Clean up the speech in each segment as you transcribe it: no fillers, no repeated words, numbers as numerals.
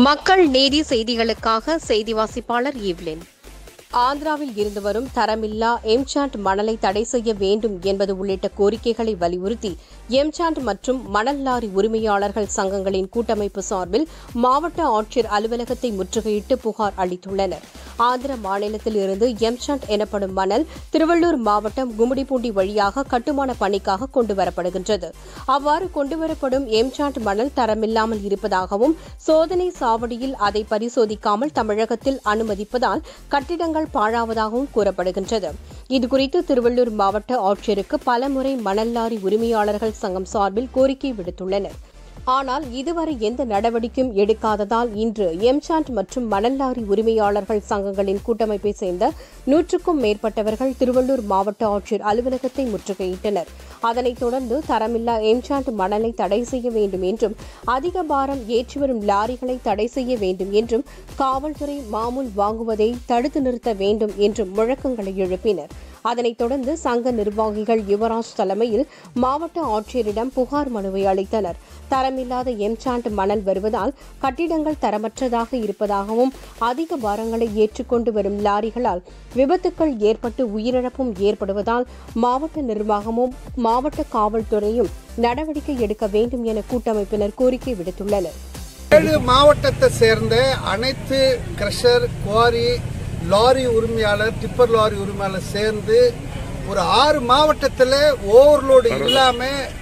மக்கள் நீதி செய்திகளுக்காக செய்தி வாசிப்பாளர் ஈவ்லின். ஆந்திராவில் இருந்து வரும் தரமில்லா எம்சாண்ட் மணலை தடை செய்ய வேண்டும் என்பது உள்ளிட்ட கோரிக்கைகளை வலியுறுத்தி எம்சாண்ட் மற்றும் மணல் லாரி உரிமையாளர்கள் சங்கங்களின் கூட்டமைப்பு சார்பில் மாவட்ட ஆட்சியர் அலுவலகத்தை முற்றுகையிட்டு புகார் அளித்துள்ளனர். ஆந்திர மாநிலத்தில் இருந்து எம்சாண்ட் எனப்படும் மணல் திருவள்ளூர் மாவட்டம் கும்மிடிப்பூண்டி வழியாக கட்டுமான பணிக்காக கொண்டுவரப்படுகின்றது. அவ்வாறு கொண்டுவரப்படும் எம்சாண்ட் மணல் தரமில்லாமல் இருப்பதாகவும் சோதனை சாவடியில் அதை பரிசோதிக்காமல் தமிழகத்தில் அனுமதிப்பதால் கட்டிடங்கள் பாழாவதாகவும் கூறப்படுகின்றது. இதுகுறித்து திருவள்ளூர் மாவட்ட ஆட்சியருக்கு பலமுறை மணல் லாரி உரிமையாளர்கள் சங்கம் சார்பில் கோரிக்கை விடுத்துள்ளனர். ஆனால் இதுவரை எந்த நடவடிக்கையும் எடுக்காததால் இன்று எம்சாண்ட் மற்றும் மணல் லாரி உரிமையாளர்கள் சங்கங்களின் கூட்டமைப்பை சேர்ந்த 100க்கும் மேற்பட்டவர்கள் திருவள்ளூர் மாவட்ட ஆட்சியர் அலுவலகத்தை முற்றுகையிட்டனர். அதனைத் தொடர்ந்து தரமில்லா எம்சாண்ட் மணலை தடை செய்ய வேண்டும் என்றும் அதிக பாரம் ஏற்றி வரும் லாரிகளை தடை செய்ய வேண்டும் என்றும் காவல்துறை மாமூல் வாங்குவதை தடுத்து நிறுத்த வேண்டும் என்றும் முழக்கங்களை எழுப்பினர். அதனைத் தொடர்ந்து சங்க நிர்வாகிகள் யுவராஜ் தலைமையில் மாவட்ட ஆட்சியரிடம் புகார் மனுவை அளித்தனர். தரமில்லாத எம்சாண்ட் மணல் வருவதால் கட்டிடங்கள் தரமற்றதாக இருப்பதாகவும் அதிக பாரங்களை ஏற்றுக்கொண்டு வரும் லாரிகளால் விபத்துக்கள் ஏற்பட்டு உயிரிழப்பும் ஏற்படுவதால் மாவட்ட நிர்வாகமும் மாவட்ட காவல்துறையும் நடவடிக்கை எடுக்க வேண்டும் என கூட்டமைப்பினர் கோரிக்கை விடுத்துள்ளனர். 7 மாவட்டத்தை சேர்ந்த அனைத்து கிரஷர், குவாரி, லாரி உரிமையாளர், டிப்பர் லாரி உரிமையாளர் சேர்ந்து ஒரு 6 மாவட்டத்தில் ஓவர்லோடு இல்லாம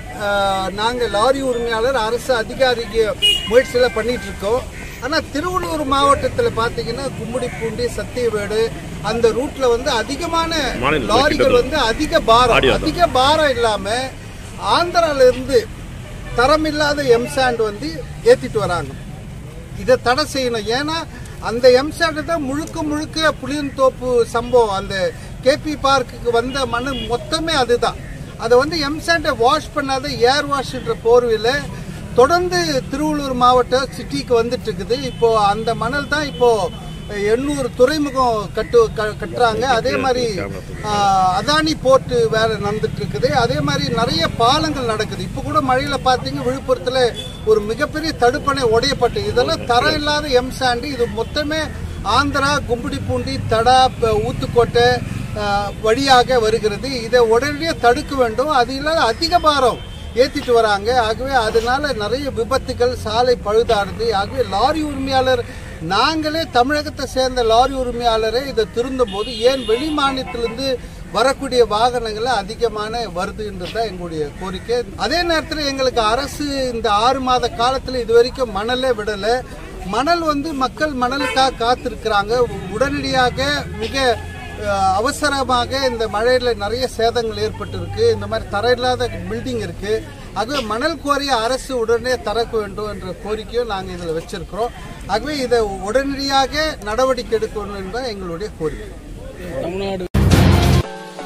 நாங்கள் லாரி உரிமையாளர் அரசு அதிகாரிக்கு முயற்சியில் பண்ணிட்டு இருக்கோம். ஆனால் திருவள்ளூர் மாவட்டத்தில் பார்த்தீங்கன்னா கும்மிடிப்பூண்டி, சத்தியவேடு அந்த ரூட்ல அதிகமான லாரிகள் அதிக பாரம் இல்லாம ஆந்திரால இருந்து தரமில்லாத எம்சாண்ட் ஏத்திட்டு வராங்க. இதை தடை செய்யணும். ஏன்னா அந்த எம்சாண்ட் தான் முழுக்க புளியந்தோப்பு சம்பவம், அந்த கேபி பார்க்குக்கு வந்த மண் மொத்தமே அதுதான். அதை எம்சாண்டை வாஷ் பண்ணாத ஏர் வாஷ்ன்ற போர்வையில் தொடர்ந்து திருவள்ளூர் மாவட்டம் சிட்டிக்கு வந்துட்டு இருக்குது. இப்போ அந்த மணல் தான் இப்போ 800 துறைமுகம் கட்டுறாங்க. அதே மாதிரி அதானி போர்ட்டு வேலை நடந்துட்டு இருக்குது. அதே மாதிரி நிறைய பாலங்கள் நடக்குது. இப்போ கூட மழையில பார்த்தீங்க விழுப்புரத்தில் ஒரு மிகப்பெரிய தடுப்பணை உடையப்பட்டு, இதெல்லாம் தரம் இல்லாத எம்சாண்டு. இது மொத்தமே ஆந்திரா, கும்மிடிப்பூண்டி, தடா, ஊத்துக்கோட்டை வழியாக வருகிறது. இதை உடனடியாக தடுக்க வேண்டும். அது இல்லாத அதிக பாரம் ஏற்றிட்டு வராங்க. ஆகவே அதனால நிறைய விபத்துகள், சாலை பழுதாடுது. ஆகவே லாரி உரிமையாளர் நாங்களே தமிழகத்தை சேர்ந்த லாரி உரிமையாளரே இதை திருந்தும் போது ஏன் வெளி மாநிலத்திலிருந்து வரக்கூடிய வாகனங்கள் அதிகமான வருதுன்றதுதான் எங்களுடைய கோரிக்கை. அதே நேரத்தில் எங்களுக்கு அரசு இந்த 6 மாத காலத்தில் இதுவரைக்கும் மணலே விடலை. மணல் மக்கள் மணலுக்காக காத்திருக்கிறாங்க. உடனடியாக மிக அவசரமாக இந்த மழையில் நிறைய சேதங்கள் ஏற்பட்டு இருக்கு. இந்த மாதிரி தரையில்லாத பில்டிங் இருக்கு. ஆகவே மணல் குவாரியை அரசு உடனே திறக்க வேண்டும் என்ற கோரிக்கையும் நாங்கள் இதில் வச்சிருக்கிறோம். ஆகவே இதை உடனடியாக நடவடிக்கை எடுக்கணும் என்பது எங்களுடைய கோரிக்கை.